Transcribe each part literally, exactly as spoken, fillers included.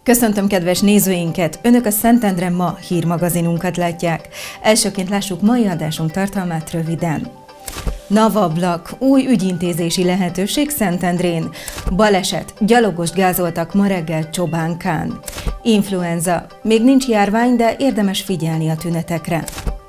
Köszöntöm kedves nézőinket! Önök a Szentendre Ma hírmagazinunkat látják. Elsőként lássuk mai adásunk tartalmát röviden. Navablak, új ügyintézési lehetőség Szentendrén. Baleset, gyalogost gázoltak ma reggel Csobánkán. Influenza, még nincs járvány, de érdemes figyelni a tünetekre.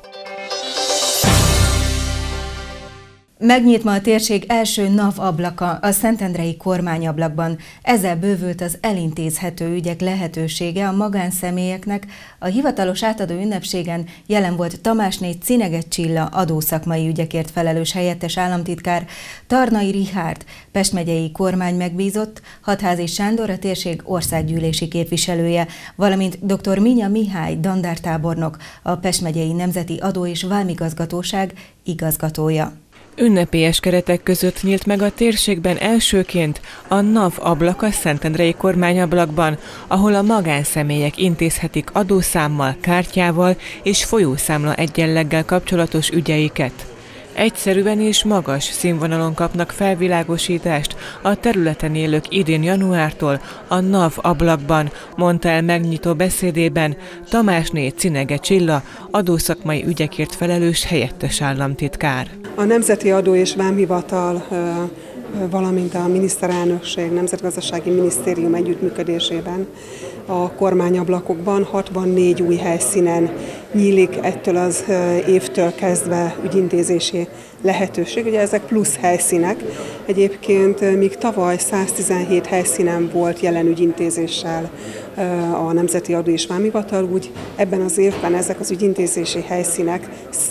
Megnyit ma a térség első NAV ablaka a szentendrei kormányablakban. Ezzel bővült az elintézhető ügyek lehetősége a magánszemélyeknek. A hivatalos átadó ünnepségen jelen volt Tamásné Cineget Csilla adószakmai ügyekért felelős helyettes államtitkár, Tarnai Richárd Pest megyei kormány megbízott, Hatházi Sándor a térség országgyűlési képviselője, valamint dr. Minya Mihály dandártábornok, a Pest megyei Nemzeti Adó- és Vámigazgatóság igazgatója. Ünnepélyes keretek között nyílt meg a térségben elsőként a NAV ablak a szentendrei kormányablakban, ahol a magánszemélyek intézhetik adószámmal, kártyával és folyószámla egyenleggel kapcsolatos ügyeiket. Egyszerűen és magas színvonalon kapnak felvilágosítást a területen élők idén januártól a NAV ablakban, mondta el megnyitó beszédében Tamásné Cineget Csilla adószakmai ügyekért felelős helyettes államtitkár. A Nemzeti Adó- és Vámhivatal, valamint a miniszterelnökség, Nemzetgazdasági Minisztérium együttműködésében a kormányablakokban hatvannégy új helyszínen nyílik ettől az évtől kezdve ügyintézési lehetőség. Ugye ezek plusz helyszínek. Egyébként míg tavaly száztizenhét helyszínen volt jelen ügyintézéssel a Nemzeti Adó- és Vámhivatal, úgy ebben az évben ezek az ügyintézési helyszínek,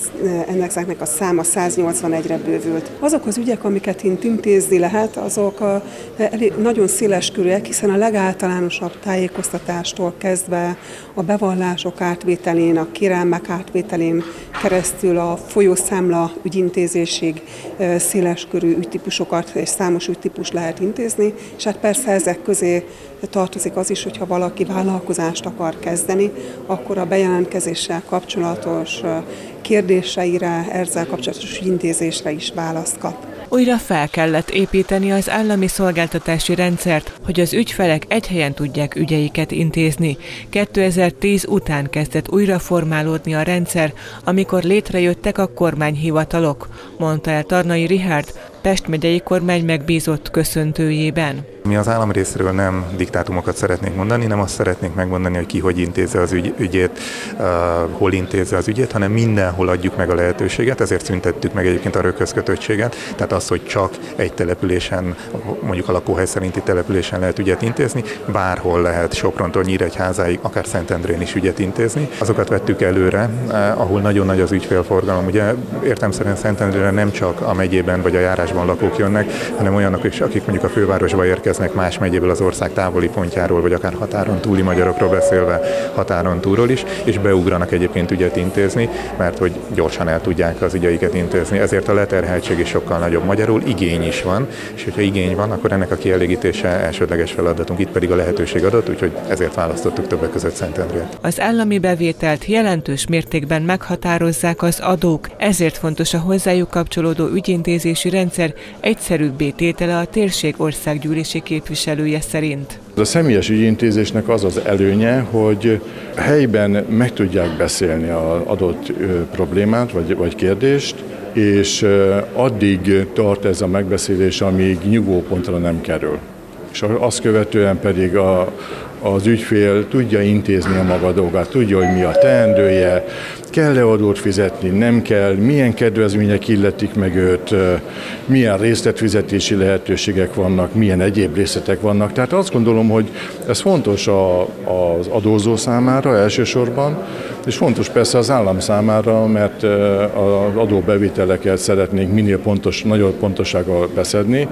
ennek a száma száznyolcvanegyre bővült. Azok az ügyek, amiket intézni lehet, azok a, nagyon széleskörűek, hiszen a legáltalánosabb tájékoztatástól kezdve a bevallások átvételén, a kérelmek átvételén keresztül a folyószámla ügyintézésig széleskörű ügytípusokat és számos ügytípus lehet intézni, és hát persze ezek közé tartozik az is, hogyha valaki vállalkozást akar kezdeni, akkor a bejelentkezéssel kapcsolatos kérdéseire, ezzel kapcsolatos ügyintézésre is választ kap. Újra fel kellett építeni az állami szolgáltatási rendszert, hogy az ügyfelek egy helyen tudják ügyeiket intézni. kétezer-tíz után kezdett újra formálódni a rendszer, amikor létrejöttek a kormányhivatalok, mondta el Tarnai Richárd Pest megyei kormány megbízott köszöntőjében. Mi az állam részéről nem diktátumokat szeretnénk mondani, nem azt szeretnénk megmondani, hogy ki hogy intézze az ügy, ügyét, uh, hol intézze az ügyét, hanem mindenhol adjuk meg a lehetőséget, ezért szüntettük meg egyébként a röghözkötöttséget, tehát az, hogy csak egy településen, mondjuk a lakóhely szerinti településen lehet ügyet intézni, bárhol lehet Soprontól Nyíregyházáig, akár Szentendrén is ügyet intézni. Azokat vettük előre, uh, ahol nagyon nagy az ügyfélforgalom. Ugye értelemszerűen Szentendrére nem csak a megyében vagy a járásban lakók jönnek, hanem olyanok is, akik mondjuk a fővárosba érkeznek más megyéből, az ország távoli pontjáról, vagy akár határon túli magyarokról beszélve határon túlról is, és beugranak egyébként ügyet intézni, mert hogy gyorsan el tudják az ügyeiket intézni. Ezért a leterheltség is sokkal nagyobb. Magyarul igény is van, és hogyha igény van, akkor ennek a kielégítése elsődleges feladatunk, itt pedig a lehetőség adott, úgyhogy ezért választottuk többek között Szentendrét. Az állami bevételt jelentős mértékben meghatározzák az adók, ezért fontos a hozzájuk kapcsolódó ügyintézési rendszer egyszerűbbé tétele a térség országgyűlési képviselője szerint. A személyes ügyintézésnek az az előnye, hogy helyben meg tudják beszélni az adott problémát vagy, vagy kérdést, és addig tart ez a megbeszélés, amíg nyugvópontra nem kerül. És azt követően pedig a, az ügyfél tudja intézni a maga dolgát, tudja, hogy mi a teendője, kell-e adót fizetni, nem kell, milyen kedvezmények illetik meg őt, milyen részletfizetési lehetőségek vannak, milyen egyéb részletek vannak. Tehát azt gondolom, hogy ez fontos a, az adózó számára elsősorban, és fontos persze az állam számára, mert az adóbevételeket szeretnénk minél pontos, nagyobb pontossággal beszedni.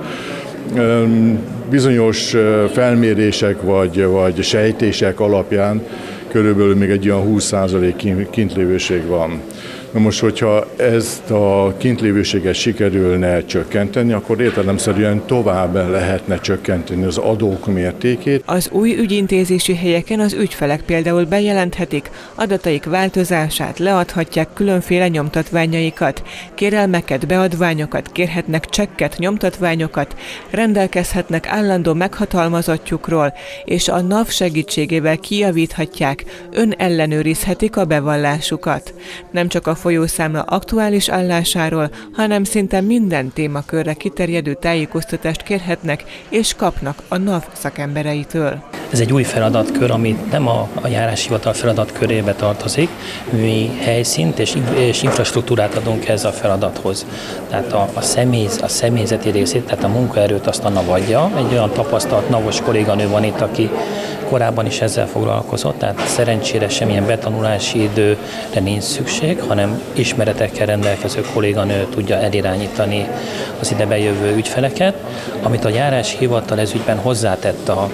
Bizonyos felmérések vagy, vagy sejtések alapján körülbelül még egy olyan húsz százalék kintlévőség van. Na most, hogyha ezt a kintlévőséget sikerülne csökkenteni, akkor értelemszerűen tovább lehetne csökkenteni az adók mértékét. Az új ügyintézési helyeken az ügyfelek például bejelenthetik adataik változását, leadhatják különféle nyomtatványaikat, kérelmeket, beadványokat, kérhetnek csekket, nyomtatványokat, rendelkezhetnek állandó meghatalmazottjukról, és a NAV segítségével kijavíthatják, önellenőrizhetik a bevallásukat. Nem csak a folyószámla aktuális állásáról, hanem szinte minden témakörre kiterjedő tájékoztatást kérhetnek és kapnak a NAV szakembereitől. Ez egy új feladatkör, ami nem a, a járáshivatal feladatkörébe tartozik. Mi helyszínt és, és infrastruktúrát adunk ez a feladathoz. Tehát a, a, személy, a személyzeti részét, tehát a munkaerőt azt a NAV adja. Egy olyan tapasztalt navos kolléganő van itt, aki korábban is ezzel foglalkozott, tehát szerencsére semmilyen betanulási időre nincs szükség, hanem ismeretekkel rendelkező kolléganő tudja elirányítani az ide bejövő ügyfeleket, amit a járáshivatal ez ügyben hozzátett a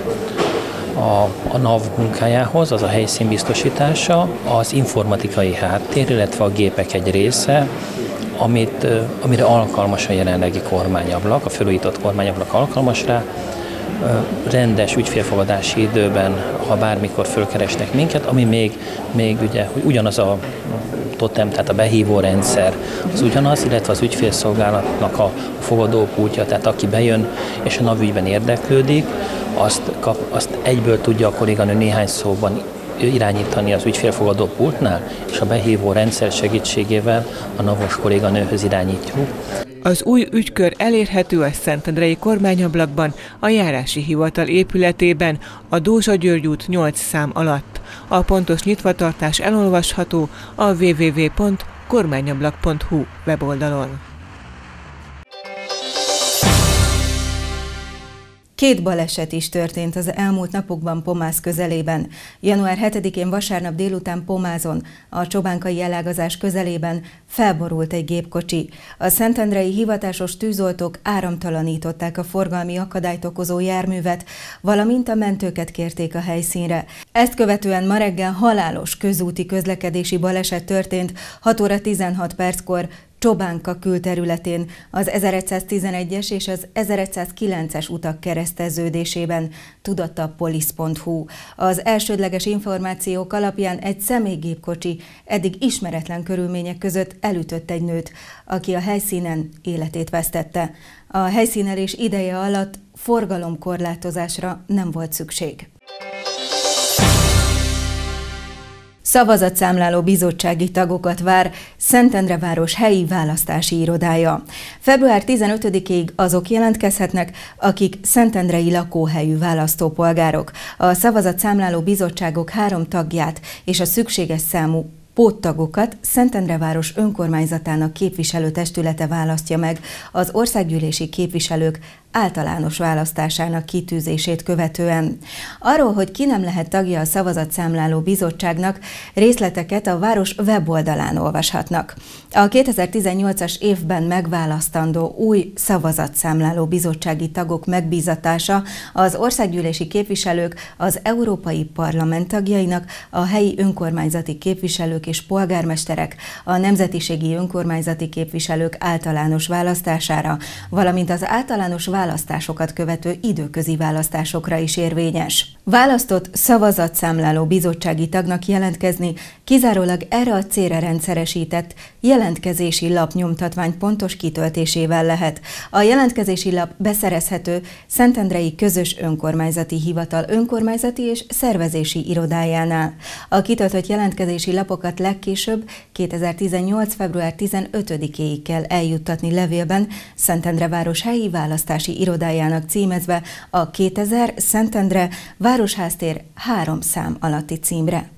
A, a NAV munkájához, az a helyszín biztosítása, az informatikai háttér, illetve a gépek egy része, amit, amire alkalmas a jelenlegi kormányablak, a felújított kormányablak alkalmas rá, rendes ügyfélfogadási időben, ha bármikor fölkeresnek minket, ami még, még ugye, hogy ugyanaz a totem, tehát a behívó rendszer az ugyanaz, illetve az ügyfélszolgálatnak a fogadópultja, tehát aki bejön és a NAV ügyben érdeklődik, azt, kap, azt egyből tudja a kolléganő néhány szóban irányítani az ügyfélfogadó pultnál, és a behívó rendszer segítségével a navos kolléganőhöz irányítjuk. Az új ügykör elérhető a Szentendrei kormányablakban, a járási hivatal épületében, a Dózsa György út nyolc szám alatt. A pontos nyitvatartás elolvasható a double-u double-u double-u pont kormányablak pont hu weboldalon. Két baleset is történt az elmúlt napokban Pomász közelében. január hetedikén vasárnap délután Pomázon, a Csobánkai elágazás közelében felborult egy gépkocsi. A szentendrei hivatásos tűzoltók áramtalanították a forgalmi akadályt okozó járművet, valamint a mentőket kérték a helyszínre. Ezt követően ma reggel halálos közúti közlekedési baleset történt hat óra tizenhat perckor Csobánka külterületén, az ezeregyszáztizenegyes és az ezeregyszázkilences utak kereszteződésében, tudatta a polisz pont hu. Az elsődleges információk alapján egy személygépkocsi eddig ismeretlen körülmények között elütött egy nőt, aki a helyszínen életét vesztette. A helyszínelés ideje alatt forgalomkorlátozásra nem volt szükség. Szavazatszámláló bizottsági tagokat vár Szentendre város helyi választási irodája. február tizenötödikéig azok jelentkezhetnek, akik szentendrei lakóhelyű választópolgárok. A szavazatszámláló bizottságok három tagját és a szükséges számú póttagokat Szentendre város önkormányzatának képviselőtestülete választja meg az országgyűlési képviselők általános választásának kitűzését követően. Arról, hogy ki nem lehet tagja a szavazatszámláló bizottságnak, részleteket a város weboldalán olvashatnak. A kétezer-tizennyolcas évben megválasztandó új szavazatszámláló bizottsági tagok megbízatása az országgyűlési képviselők, az Európai Parlament tagjainak, a helyi önkormányzati képviselők és polgármesterek, a nemzetiségi önkormányzati képviselők általános választására, valamint az általános választásokat követő időközi választásokra is érvényes. Választott szavazatszámláló bizottsági tagnak jelentkezni kizárólag erre a célra rendszeresített jelentkezési lap nyomtatvány pontos kitöltésével lehet. A jelentkezési lap beszerezhető Szentendrei Közös Önkormányzati Hivatal önkormányzati és szervezési irodájánál. A kitöltött jelentkezési lapokat legkésőbb kétezer-tizennyolc. február tizenötödikéig kell eljuttatni levélben Szentendre város helyi választási irodájának címezve a kétezer Szentendre Városháztér három szám alatti címre.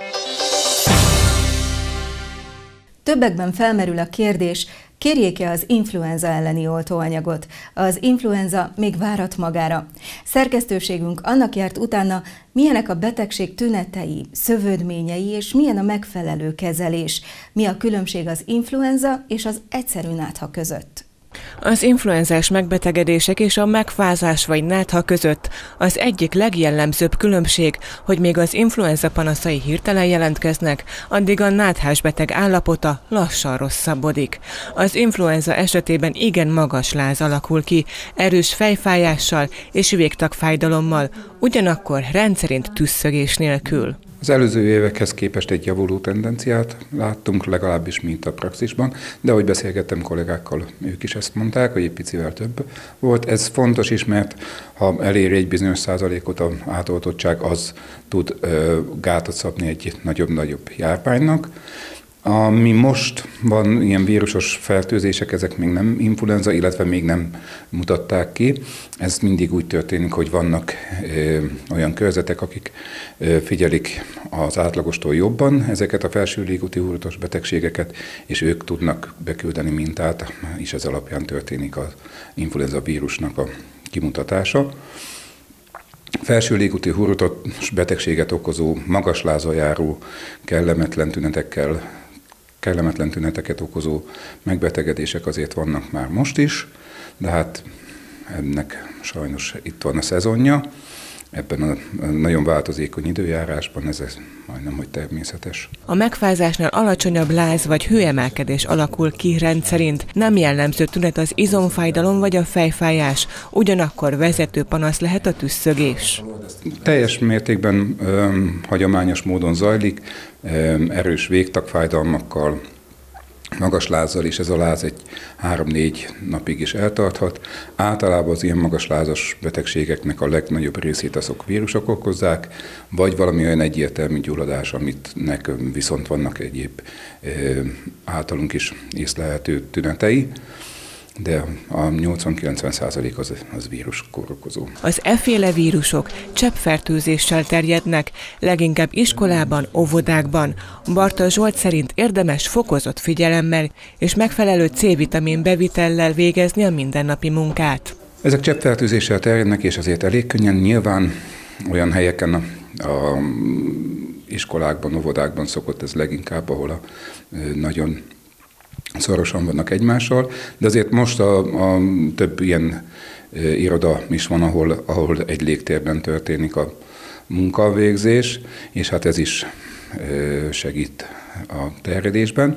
Többekben felmerül a kérdés, kérjék-e az influenza elleni oltóanyagot? Az influenza még várat magára. Szerkesztőségünk annak járt utána, milyenek a betegség tünetei, szövődményei és milyen a megfelelő kezelés. Mi a különbség az influenza és az egyszerű nátha között? Az influenzás megbetegedések és a megfázás vagy nátha között az egyik legjellemzőbb különbség, hogy még az influenza panaszai hirtelen jelentkeznek, addig a náthás beteg állapota lassan rosszabbodik. Az influenza esetében igen magas láz alakul ki, erős fejfájással és végtagfájdalommal, ugyanakkor rendszerint tüsszögés nélkül. Az előző évekhez képest egy javuló tendenciát láttunk, legalábbis mint a praxisban, de ahogy beszélgettem kollégákkal, ők is ezt mondták, hogy egy picivel több volt. Ez fontos is, mert ha elér egy bizonyos százalékot az átoltottság, az tud ö, gátat szabni egy nagyobb-nagyobb járványnak. Ami most van, ilyen vírusos fertőzések, ezek még nem influenza, illetve még nem mutatták ki. Ez mindig úgy történik, hogy vannak ö, olyan körzetek, akik ö, figyelik az átlagostól jobban ezeket a felső légúti húrotos betegségeket, és ők tudnak beküldeni mintát, és ez alapján történik az influenza vírusnak a kimutatása. Felső légúti húrotos betegséget okozó, magas lázon járó, kellemetlen tünetekkel kellemetlen tüneteket okozó megbetegedések azért vannak már most is, de hát ennek sajnos itt van a szezonja. Ebben a nagyon változékony időjárásban ez, ez majdnem, hogy természetes. A megfázásnál alacsonyabb láz vagy hőemelkedés alakul ki rendszerint. Nem jellemző tünet az izomfájdalom vagy a fejfájás, ugyanakkor vezető panasz lehet a tüsszögés. Teljes mértékben ö, hagyományos módon zajlik, ö, erős végtagfájdalmakkal, magas lázzal, és ez a láz egy három-négy napig is eltarthat. Általában az ilyen magas lázas betegségeknek a legnagyobb részét azok vírusok okozzák, vagy valami olyan egyértelmű gyulladás, amitnek viszont vannak egyéb általunk is észlelhető tünetei, de a nyolcvan-kilencven százalék az, az víruskór okozó. Az e-féle vírusok cseppfertőzéssel terjednek, leginkább iskolában, óvodákban. Barta Zsolt szerint érdemes fokozott figyelemmel és megfelelő C-vitamin bevitellel végezni a mindennapi munkát. Ezek cseppfertőzéssel terjednek, és azért elég könnyen, nyilván olyan helyeken a, a iskolákban, óvodákban szokott ez leginkább, ahol a, nagyon szorosan vannak egymással, de azért most a, a több ilyen e, iroda is van, ahol, ahol egy légtérben történik a munkavégzés, és hát ez is e, segít a terjedésben.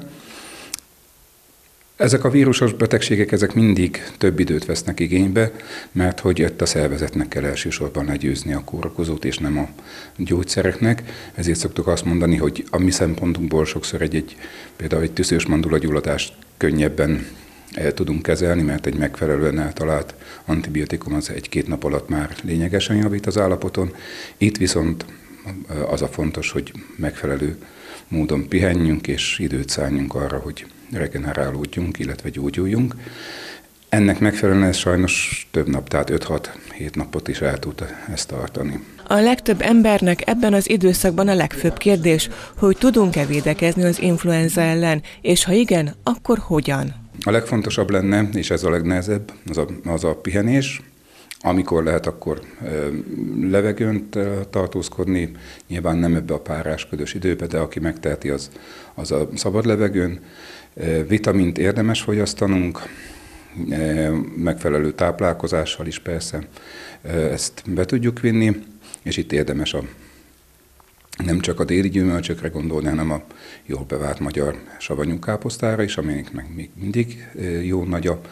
Ezek a vírusos betegségek, ezek mindig több időt vesznek igénybe, mert hogy itt a szervezetnek kell elsősorban legyőzni a kórokozót, és nem a gyógyszereknek. Ezért szoktuk azt mondani, hogy a mi szempontunkból sokszor egy, egy például egy tüszős mandulagyulladást könnyebben el tudunk kezelni, mert egy megfelelően eltalált antibiotikum az egy-két nap alatt már lényegesen javít az állapoton. Itt viszont az a fontos, hogy megfelelő módon pihenjünk, és időt szálljunk arra, hogy regenerálódjunk, illetve gyógyuljunk. Ennek megfelelően ez sajnos több nap, tehát öt-hat-hét napot is el tud ezt tartani. A legtöbb embernek ebben az időszakban a legfőbb kérdés, hogy tudunk-e védekezni az influenza ellen, és ha igen, akkor hogyan? A legfontosabb lenne, és ez a legnehezebb, az a, az a pihenés. Amikor lehet, akkor levegőn tartózkodni, nyilván nem ebbe a párás, ködös időbe, de aki megteheti, az, az a szabad levegőn. Vitamint érdemes fogyasztanunk, megfelelő táplálkozással is persze ezt be tudjuk vinni, és itt érdemes a, nem csak a déli gyümölcsökre gondolni, hanem a jól bevált magyar savanyú káposztára is, aminek még mindig jó nagy a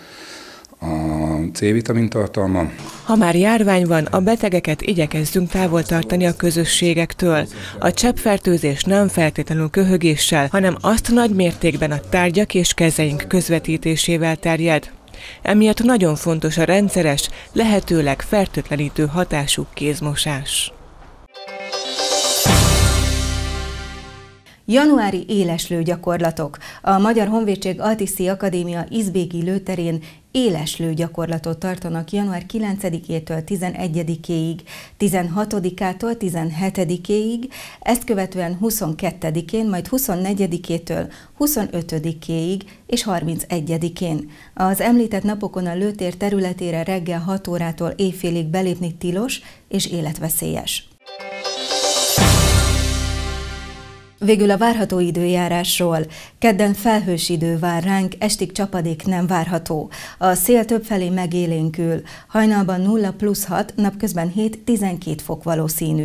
a C-vitamin tartalma. Ha már járvány van, a betegeket igyekezzünk távol tartani a közösségektől. A cseppfertőzés nem feltétlenül köhögéssel, hanem azt nagy mértékben a tárgyak és kezeink közvetítésével terjed. Emiatt nagyon fontos a rendszeres, lehetőleg fertőtlenítő hatású kézmosás. Januári éleslő gyakorlatok. A Magyar Honvédség Altiszi Akadémia Izbéki lőterén éleslő gyakorlatot tartanak január kilencedikétől tizenegyedikéig, tizenhatodikától tizenhetedikéig, ezt követően huszonkettedikén, majd huszonnegyedikétől huszonötödikéig és harmincegyedikén. Az említett napokon a lőtér területére reggel hat órától éjfélig belépni tilos és életveszélyes. Végül a várható időjárásról. Kedden felhős idő vár ránk, estig csapadék nem várható. A szél többfelé megélénkül. Hajnalban nulla plusz hat, napközben hét-tizenkét fok valószínű.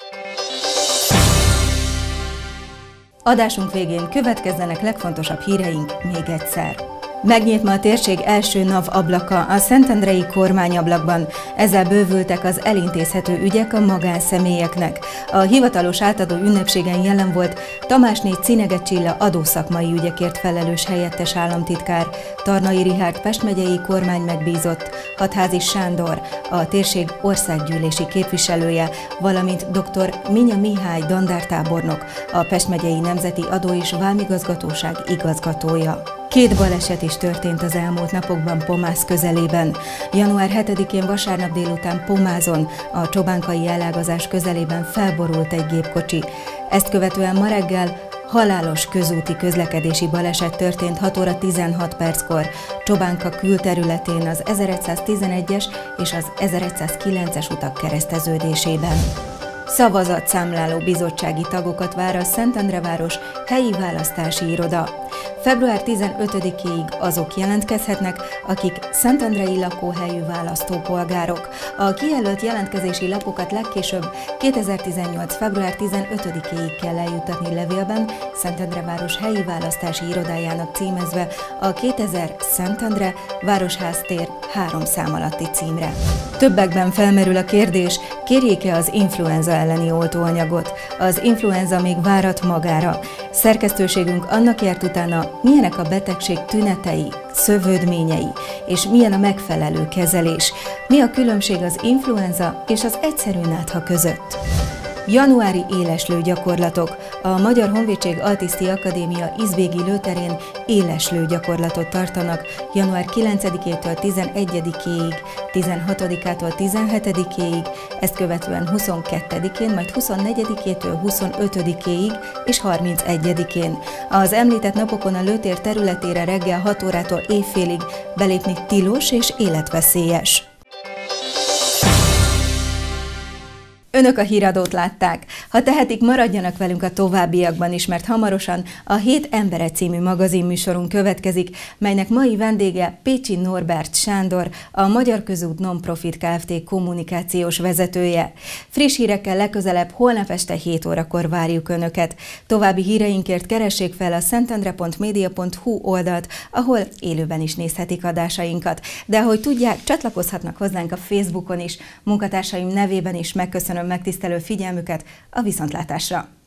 Adásunk végén következzenek legfontosabb híreink még egyszer. Megnyílt ma a térség első NAV ablaka a szentendrei kormányablakban. Ezzel bővültek az elintézhető ügyek a magánszemélyeknek. A hivatalos átadó ünnepségen jelen volt Tamásné Cinege Csilla adószakmai ügyekért felelős helyettes államtitkár, Tarnai Richárd Pest megyei kormány megbízott, Hatházi Sándor, a térség országgyűlési képviselője, valamint dr. Minya Mihály dandártábornok, a Pest megyei Nemzeti Adó- és Vámigazgatóság igazgatója. Két baleset is történt az elmúlt napokban Pomász közelében. január hetedikén vasárnap délután Pomázon, a Csobánkai elágazás közelében felborult egy gépkocsi. Ezt követően ma reggel halálos közúti közlekedési baleset történt hat óra tizenhat perckor Csobánka külterületén az ezeregyszáztizenegyes és az ezeregyszázkilences utak kereszteződésében. Szavazatszámláló bizottsági tagokat vár a Szentendreváros helyi választási iroda. február tizenötödikéig azok jelentkezhetnek, akik szentendrei lakóhelyű választópolgárok. A kijelölt jelentkezési lapokat legkésőbb kétezer-tizennyolc. február tizenötödikéig kell eljuttatni levélben Szentendreváros helyi választási irodájának címezve a kétezer Szentendre, Városháztér három szám alatti címre. Többekben felmerül a kérdés, kérjék-e az influenza elleni oltóanyagot. Az influenza még várat magára. Szerkesztőségünk annak járt utána, milyenek a betegség tünetei, szövődményei, és milyen a megfelelő kezelés. Mi a különbség az influenza és az egyszerű nátha között? Januári éleslő gyakorlatok. A Magyar Honvédség Altiszti Akadémia Izbégi lőterén éleslő gyakorlatot tartanak január kilencedikétől tizenegyedikéig, tizenhatodikától tizenhetedikéig, ezt követően huszonkettedikén, majd huszonnegyedikétől huszonötödikéig és harmincegyedikén. Az említett napokon a lőtér területére reggel hat órától éjfélig belépni tilos és életveszélyes. Önök a híradót látták. Ha tehetik, maradjanak velünk a továbbiakban is, mert hamarosan a Hét embere című magazinműsorunk következik, melynek mai vendége Pécsi Norbert Sándor, a Magyar Közút Non-Profit Kft. Kommunikációs vezetője. Friss hírekkel legközelebb holnap este hét órakor várjuk Önöket. További híreinkért keressék fel a szentendre pont média pont hu oldalt, ahol élőben is nézhetik adásainkat. De ahogy tudják, csatlakozhatnak hozzánk a Facebookon is. Munkatársaim nevében is megköszönöm megtisztelő figyelmüket, a viszontlátásra!